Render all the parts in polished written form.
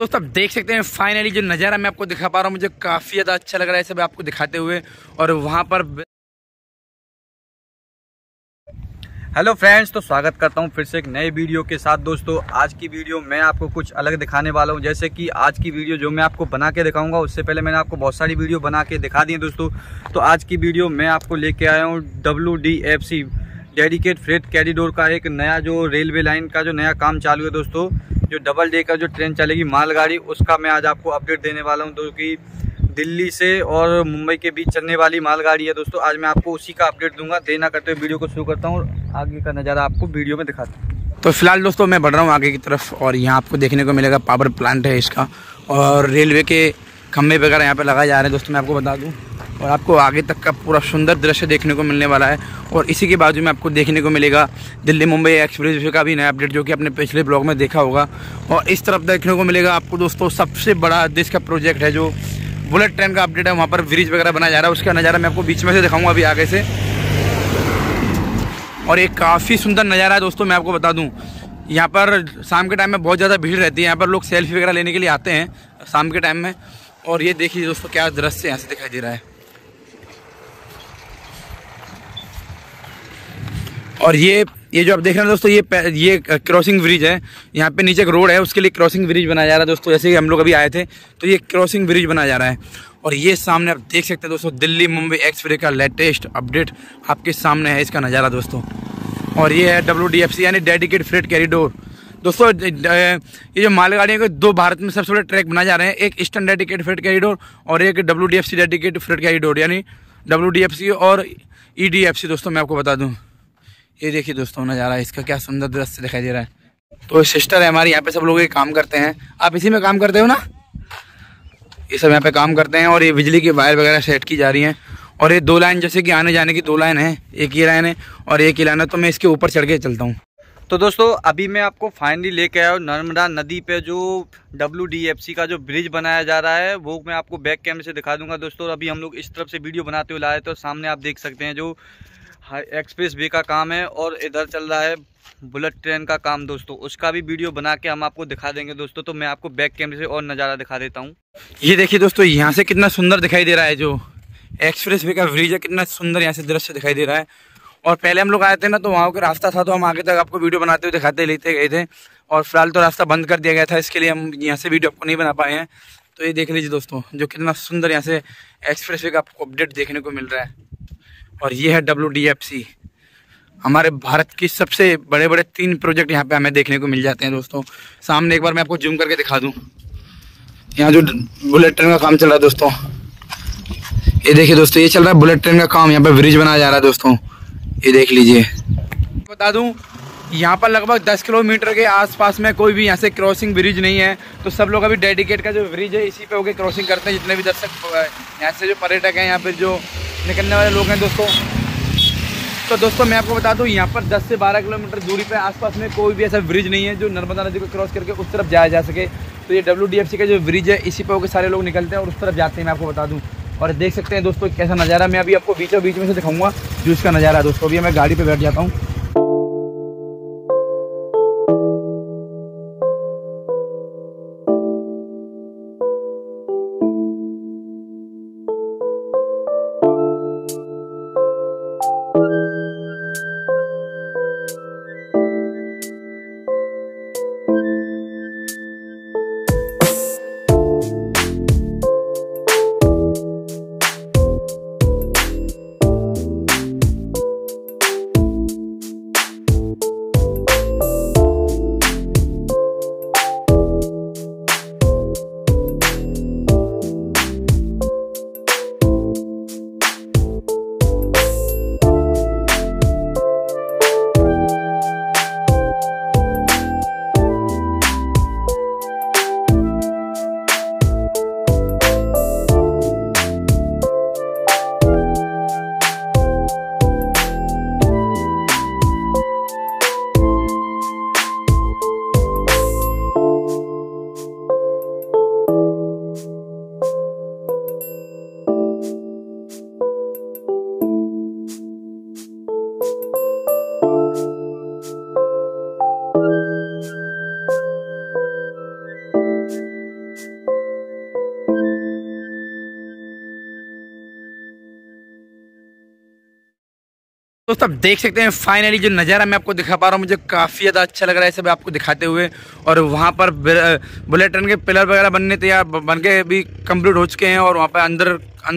दोस्तों आप देख सकते हैं फाइनली जो नज़ारा मैं आपको दिखा पा रहा हूँ, मुझे काफ़ी ज़्यादा अच्छा लग रहा है सब आपको दिखाते हुए। और वहाँ पर हेलो फ्रेंड्स, तो स्वागत करता हूं फिर से एक नए वीडियो के साथ। दोस्तों आज की वीडियो मैं आपको कुछ अलग दिखाने वाला हूं। जैसे कि आज की वीडियो जो मैं आपको बना के दिखाऊंगा, उससे पहले मैंने आपको बहुत सारी वीडियो बना के दिखा दी है दोस्तों। तो आज की वीडियो मैं आपको लेके आया हूं WDFC डेडिकेट फ्रेट कैरिडोर का एक नया जो रेलवे लाइन का जो नया काम चालू है दोस्तों, जो डबल डे का जो ट्रेन चलेगी मालगाड़ी, उसका मैं आज आपको अपडेट देने वाला हूँ। क्योंकि दिल्ली से और मुंबई के बीच चलने वाली मालगाड़ी है दोस्तों, आज मैं आपको उसी का अपडेट दूंगा। देर ना करते हुए वीडियो को शुरू करता हूँ और आगे का नज़ारा आपको वीडियो में दिखाता हूँ। तो फिलहाल दोस्तों मैं बढ़ रहा हूँ आगे की तरफ और यहाँ आपको देखने को मिलेगा पावर प्लांट है इसका, और रेलवे के खंभे वगैरह यहाँ पे लगाए जा रहे हैं दोस्तों, मैं आपको बता दूँ। और आपको आगे तक का पूरा सुंदर दृश्य देखने को मिलने वाला है। और इसी के बाजू में आपको देखने को मिलेगा दिल्ली मुंबई एक्सप्रेस वे का भी नया अपडेट, जो कि आपने पिछले ब्लॉग में देखा होगा। और इस तरफ देखने को मिलेगा आपको दोस्तों सबसे बड़ा देश का प्रोजेक्ट है, जो बुलेट ट्रेन का अपडेट है। वहाँ पर ब्रिज वगैरह बनाया जा रहा है, उसका नज़ारा मैं आपको बीच में से दिखाऊंगा अभी आगे से। और ये काफ़ी सुंदर नज़ारा है दोस्तों, मैं आपको बता दूं। यहाँ पर शाम के टाइम में बहुत ज़्यादा भीड़ रहती है, यहाँ पर लोग सेल्फी वगैरह लेने के लिए आते हैं शाम के टाइम में। और ये देखिए दोस्तों क्या दृश्य यहाँ से दिखाई दे रहा है। और ये जो आप देख रहे हैं दोस्तों, ये क्रॉसिंग ब्रिज है। यहाँ पे नीचे एक रोड है, उसके लिए क्रॉसिंग ब्रिज बनाया जा रहा है दोस्तों। जैसे कि हम लोग अभी आए थे तो ये क्रॉसिंग ब्रिज बनाया जा रहा है। और ये सामने आप देख सकते हैं दोस्तों दिल्ली मुंबई एक्सप्रेस का लेटेस्ट अपडेट आपके सामने है इसका नज़ारा दोस्तों। और ये है WDFC यानी डेडिकेटेड फ्रेट कैरिडोर दोस्तों। ये जो मालगाड़ियों के दो भारत में सबसे बड़े ट्रैक बनाए जा रहे हैं, एक ईस्टर्न डेडिकेटेड फ्रेट कैरिडोर और एक WDFC डेडिकेटेड फ्रेट कैरिडोर, यानी WDFC और EDFC दोस्तों, मैं आपको बता दूँ। ये देखिए दोस्तों नज़ारा इसका क्या सुंदर दृश्य दिखाई दे रहा है। तो सिस्टर है हमारी, यहाँ पे सब लोग ये काम करते हैं। आप इसी में काम करते हो ना? ये सब यहाँ पे काम करते हैं। और ये बिजली की वायर वगैरह सेट की जा रही हैं। और ये दो लाइन, जैसे कि आने जाने की दो लाइन है, एक ये लाइन है और एक ही लाइन है। तो मैं इसके ऊपर चढ़ के चलता हूँ। तो दोस्तों अभी मैं आपको फाइनली लेके आया हूँ नर्मदा नदी पे जो WDFC का जो ब्रिज बनाया जा रहा है, वो मैं आपको बैक कैमरे से दिखा दूंगा दोस्तों। अभी हम लोग इस तरफ से वीडियो बनाते हुए लाए, तो सामने आप देख सकते हैं जो एक्सप्रेस वे का काम है और इधर चल रहा है बुलेट ट्रेन का काम दोस्तों। उसका भी वीडियो बना के हम आपको दिखा देंगे दोस्तों। तो मैं आपको बैक कैमरे से और नज़ारा दिखा देता हूँ। ये देखिए दोस्तों यहाँ से कितना सुंदर दिखाई दे रहा है, जो एक्सप्रेस वे का ब्रिज है, कितना सुंदर यहाँ से दृश्य दिखाई दे रहा है। और पहले हम लोग आए थे ना, तो वहाँ का रास्ता था, तो हम आगे तक आपको वीडियो बनाते हुए दिखाते लेते गए थे। और फिलहाल तो रास्ता बंद कर दिया गया था, इसके लिए हम यहाँ से वीडियो आपको नहीं बना पाए हैं। तो ये देख लीजिए दोस्तों, जो कितना सुंदर यहाँ से एक्सप्रेस वे का आपको अपडेट देखने को मिल रहा है। और ये है WDFC, हमारे भारत की सबसे बड़े बड़े 3 प्रोजेक्ट यहाँ पे हमें देखने को मिल जाते हैं दोस्तों। सामने एक बार मैं आपको जूम करके दिखा दूँ, यहाँ जो बुलेट ट्रेन का काम चल रहा है दोस्तों, ये देखिए दोस्तों, ये चल रहा है बुलेट ट्रेन का काम। यहाँ पे ब्रिज बनाया जा रहा है दोस्तों, ये देख लीजिए। बता दूँ यहाँ पर लगभग 10 किलोमीटर के आसपास में कोई भी यहाँ से क्रॉसिंग ब्रिज नहीं है। तो सब लोग अभी डेडिकेट का जो ब्रिज है इसी पे होकर क्रॉसिंग करते हैं, जितने भी दर्शक यहाँ से जो पर्यटक हैं, यहाँ पे जो निकलने वाले लोग हैं दोस्तों। तो दोस्तों मैं आपको बता दूं, यहाँ पर 10 से 12 किलोमीटर दूरी पे आसपास में कोई भी ऐसा ब्रिज नहीं है जो नर्मदा नदी को क्रॉस करके उस तरफ जाया जा सके। तो ये WDFC का जो ब्रिज है इसी पे होकर सारे लोग निकलते हैं और उस तरफ जाते हैं, मैं आपको बता दूं। और देख सकते हैं दोस्तों कैसा नज़ारा, मैं अभी आपको बीचों बीच में से दिखाऊंगा जो इसका नज़ारा है दोस्तों। अभी मैं गाड़ी पर बैठ जाता हूँ। दोस्तों आप देख सकते हैं फाइनली जो नज़ारा मैं आपको दिखा पा रहा हूँ, मुझे काफ़ी ज़्यादा अच्छा लग रहा है सब आपको दिखाते हुए। और वहाँ पर बुलेट ट्रेन के पिलर वगैरह बनने तैयार बन के भी कंप्लीट हो चुके हैं। और वहाँ पर अंदर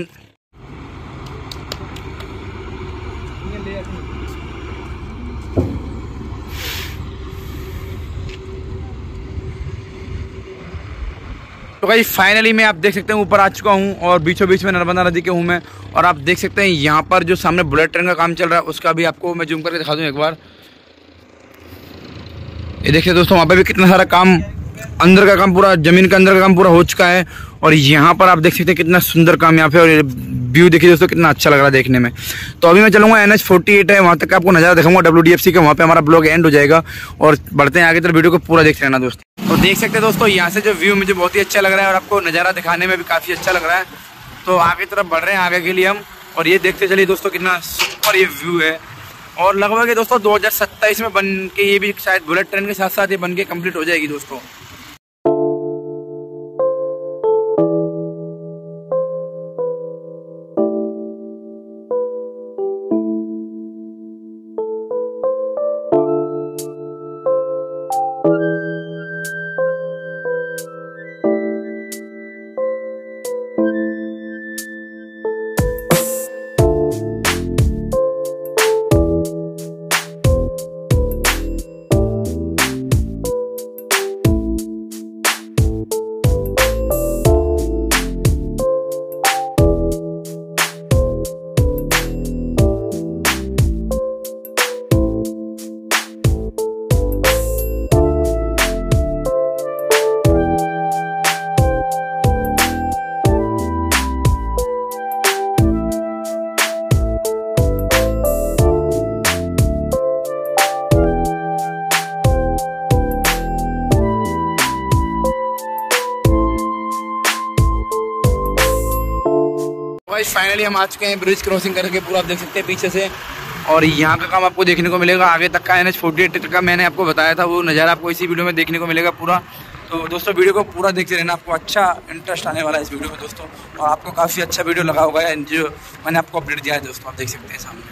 तो भाई फाइनली मैं आप देख सकते हैं ऊपर आ चुका हूँ और बीचों बीच में नर्मदा नदी के हूँ मैं। और आप देख सकते हैं यहाँ पर जो सामने बुलेट ट्रेन का काम चल रहा है उसका भी आपको मैं जूम करके दिखा दूँ एक बार। ये देखिए दोस्तों वहाँ पे भी कितना सारा काम, अंदर का काम पूरा, जमीन के अंदर का काम पूरा हो चुका है। और यहाँ पर आप देख सकते हैं कितना सुंदर काम यहाँ पे, और व्यू देखिए दोस्तों कितना अच्छा लग रहा है देखने में। तो अभी मैं चलूँगा NH48 है, वहाँ तक आपको नज़ारा दिखाऊंगा WDFC का, वहाँ पे हमारा ब्लॉग एंड हो जाएगा। और बढ़ते हैं आगे, तो वीडियो को पूरा देखते रहना दोस्तों। तो देख सकते हैं दोस्तों यहाँ से जो व्यू मुझे बहुत ही अच्छा लग रहा है और आपको नज़ारा दिखाने में भी काफ़ी अच्छा लग रहा है। तो आगे तरफ बढ़ रहे हैं आगे के लिए हम, और ये देखते चलिए दोस्तों कितना सुपर ये व्यू है। और लगभग ये दोस्तों 2027 में बन के, ये भी शायद बुलेट ट्रेन के साथ साथ ये बन के कम्प्लीट हो जाएगी दोस्तों। फाइनली हम आ चुके हैं ब्रिज क्रॉसिंग करके, पूरा आप देख सकते हैं पीछे से। और यहाँ का काम आपको देखने को मिलेगा आगे तक का। NH48 का मैंने आपको बताया था, वो नज़ारा आपको इसी वीडियो में देखने को मिलेगा पूरा। तो दोस्तों वीडियो को पूरा देखते रहना, आपको अच्छा इंटरेस्ट आने वाला है इस वीडियो में दोस्तों। और आपको काफ़ी अच्छा वीडियो लगा होगा जो मैंने आपको अपडेट दिया है दोस्तों, आप देख सकते हैं सामने।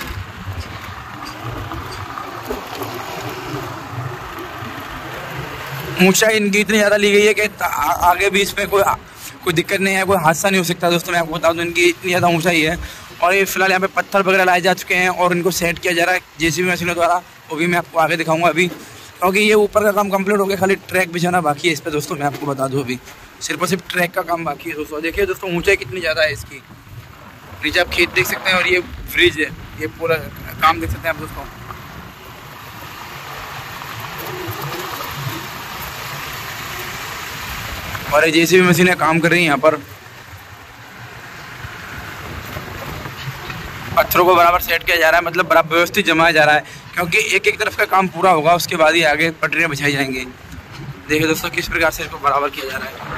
ऊंचाई इनकी इतनी ज़्यादा ली गई है कि आगे भी इसमें कोई दिक्कत नहीं है, कोई हादसा नहीं हो सकता दोस्तों। मैं आपको बता दूं इनकी इतनी ज़्यादा ऊंचाई है। और ये फिलहाल यहाँ पे पत्थर वगैरह लाए जा चुके हैं और इनको सेट किया जा रहा है JCB मशीनों द्वारा, वो भी मैं आपको आगे दिखाऊंगा अभी। क्योंकि ये ऊपर का काम कंप्लीट हो गया, खाली ट्रैक बिछाना बाकी है इस पर दोस्तों। मैं आपको बता दूँ अभी सिर्फ और सिर्फ ट्रैक का काम बाकी है दोस्तों। देखिए दोस्तों ऊँचाई कितनी ज़्यादा है इसकी, नीचे आप खेत देख सकते हैं और ये ब्रिज है, ये पूरा काम देख सकते हैं आप दोस्तों। और ये JCB मशीनें काम कर रही हैं यहाँ पर, पत्थरों को बराबर सेट किया जा रहा है, मतलब बराबर व्यवस्थित जमाया जा रहा है। क्योंकि एक एक तरफ का काम पूरा होगा उसके बाद ही आगे पटरियाँ बिछाई जाएंगी। देखिए दोस्तों किस प्रकार से इसको बराबर किया जा रहा है।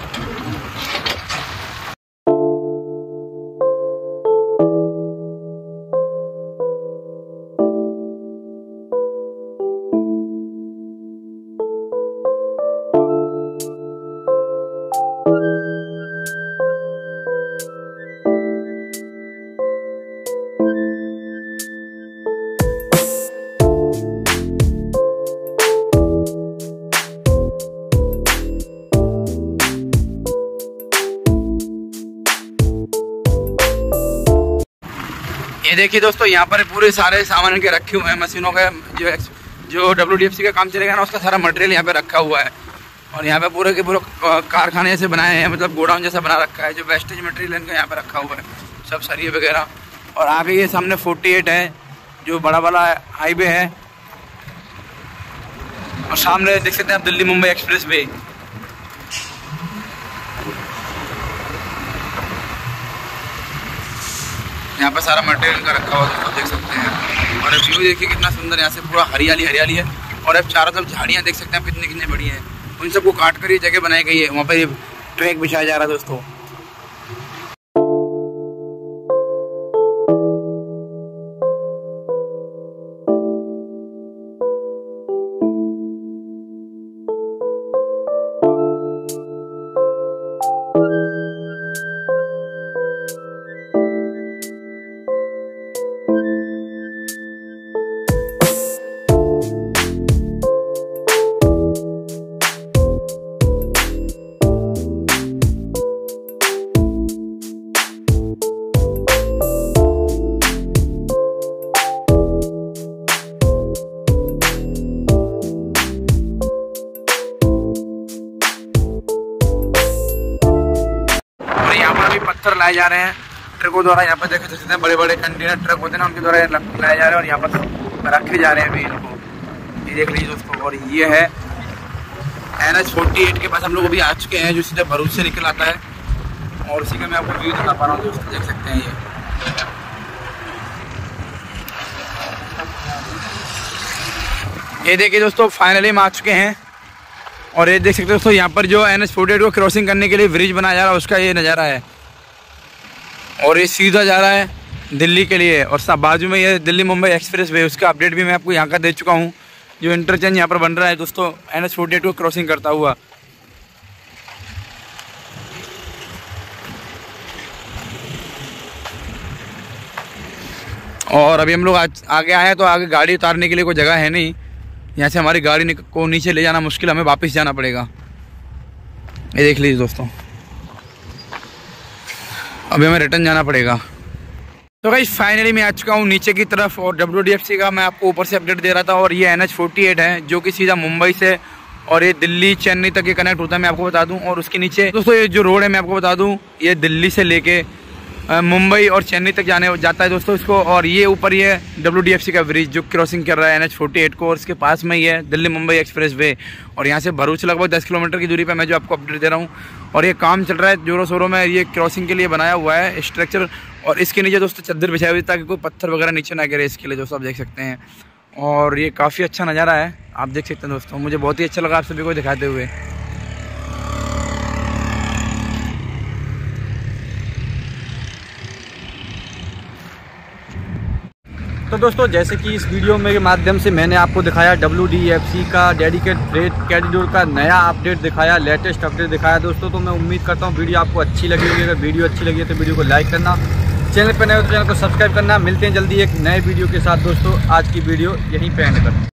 ये देखिए दोस्तों यहाँ पर पूरे सारे सामान के रखे हुए हैं मशीनों के, जो WDFC का काम चलेगा ना उसका सारा मटेरियल यहाँ पे रखा हुआ है। और यहाँ पे पूरे के पूरे कारखाने जैसे बनाए हैं, मतलब गोडाउन जैसा बना रखा है। जो वेस्टेज मटेरियल इनका यहाँ पे रखा हुआ है, सब सरिये वगैरह। और आगे ये सामने 48 है जो बड़ा वाला हाईवे है, और सामने देख सकते हैं आप दिल्ली मुंबई एक्सप्रेस वे। यहाँ पे सारा मटेरियल का रखा हुआ दोस्तों देख सकते हैं। और व्यू देखिए कितना सुंदर, यहाँ से पूरा हरियाली हरियाली है। और अब चारों तरफ झाड़ियाँ देख सकते हैं आप कितनी कितनी बड़ी हैं, उन सबको काट कर ये जगह बनाई गई है। वहाँ पर ये ट्रैक बिछाया जा रहा है दोस्तों। पत्थर लाए जा रहे हैं ट्रकों द्वारा। यहाँ पर देख सकते हैं बड़े बड़े कंटेनर ट्रक होते हैं ना, उनके द्वारा लाए जा रहे हैं और यहाँ पर रखे जा रहे हैं अभी इनको। ये देख लीजिए दोस्तों, और ये है NH48 के पास हम लोग अभी आ चुके हैं, जो सीधे भरूच से निकल आता है, और उसी का मैं आपको व्यू दिखा पा रहा हूँ दोस्तों। देख सकते हैं ये देखिए दोस्तों, फाइनली हम आ चुके हैं। और ये देख सकते हैं दोस्तों, यहाँ पर जो NH48 को क्रॉसिंग करने के लिए ब्रिज बनाया जा रहा है, उसका ये नज़ारा है। और ये सीधा जा रहा है दिल्ली के लिए, और सब बाजू में ये दिल्ली मुंबई एक्सप्रेस वे, उसका अपडेट भी मैं आपको यहाँ का दे चुका हूँ। जो इंटरचेंज यहाँ पर बन रहा है दोस्तों NH48 को क्रॉसिंग करता हुआ। और अभी हम लोग आगे आए हैं, तो आगे गाड़ी उतारने के लिए कोई जगह है नहीं। यहाँ से हमारी गाड़ी को नीचे ले जाना मुश्किल, हमें वापस जाना पड़ेगा। ये देख लीजिए दोस्तों, अभी हमें रिटर्न जाना पड़ेगा। तो गाइस फाइनली मैं आ चुका हूँ नीचे की तरफ, और WDFC का मैं आपको ऊपर से अपडेट दे रहा था। और ये NH48 है, जो कि सीधा मुंबई से और ये दिल्ली चेन्नई तक ये कनेक्ट होता है, मैं आपको बता दूं। और उसके नीचे दोस्तों ये जो रोड है मैं आपको बता दूं, ये दिल्ली से लेके मुंबई और चेन्नई तक जाता है दोस्तों इसको। और ये ऊपर ये WDFC का ब्रिज जो क्रॉसिंग कर रहा है NH48 को, और इसके पास में ही है दिल्ली मुंबई एक्सप्रेस वे। और यहाँ से भरूच लगभग 10 किलोमीटर की दूरी पर मैं जो आपको अपडेट दे रहा हूँ। और ये काम चल रहा है जोरों शोरों में, ये क्रॉसिंग के लिए बनाया हुआ है स्ट्रक्चर। और इसके नीचे दोस्तों चद्दर बिछाई हुई ताकि कोई पत्थर वगैरह नीचे ना गिरे, इसके लिए दोस्तों आप देख सकते हैं। और ये काफ़ी अच्छा नज़ारा है, आप देख सकते हैं दोस्तों। मुझे बहुत ही अच्छा लगा आप सभी को दिखाते हुए। तो दोस्तों जैसे कि इस वीडियो में के माध्यम से मैंने आपको दिखाया WDFC का डेडिकेट फ्रेट कॉरिडोर का नया अपडेट दिखाया, लेटेस्ट अपडेट दिखाया दोस्तों। तो मैं उम्मीद करता हूँ वीडियो आपको अच्छी लगी होगी। अगर वीडियो अच्छी लगी है तो वीडियो को लाइक करना, चैनल पर नए हो तो चैनल को सब्सक्राइब करना। मिलते हैं जल्दी एक नए वीडियो के साथ दोस्तों। आज की वीडियो यहीं पे एंड करते हैं।